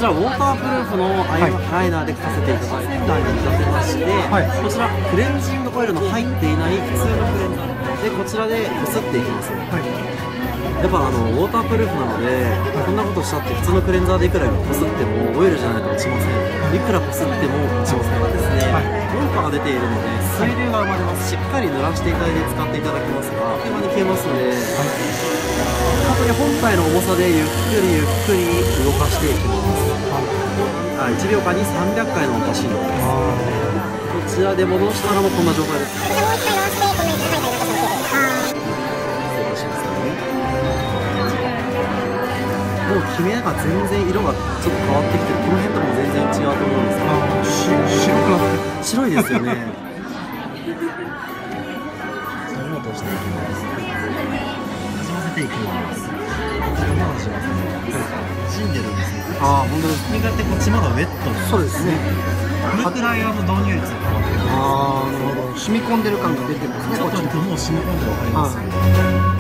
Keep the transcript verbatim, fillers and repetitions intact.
ちらウォータープルーフのアイライナーで描かせていただいたに立てまして、はい、こちらクレンジングオイルの入っていない普通のクレンザーで、こちらでこすっていきます。はい、やっぱあのウォータープルーフなので、こんなことしたって普通のクレンザーでいくらこすってもオイルじゃないと落ちません。いくらこすっても落ちませんですね。音波が出ているので水流が生まれます。しっかり濡らしていただいて使っていただきますが、今に消えますので、本当に本体の重さでゆっくりゆっくり動かしていきます。はい、いちびょうかんにさんびゃっかいの音振動です。こちらで戻したらもうこんな状態です。もう一回回してこんなに高い高さをつけて、失礼しますね。もうキメが全然色がちょっと変わってきてる。この辺とも全然違うと思うんですけど、白くなってる。白いですよね。それを落としていきます。始ませていきます。まだしますね。死んでるんですね。ああ、本当です。にかってこっちまだウェットです。そうですね。これくらいあの導入率が変わってる。ああ、なるほど。染み込んでる感が出てますね。ちょっともう染み込んでるの分かります。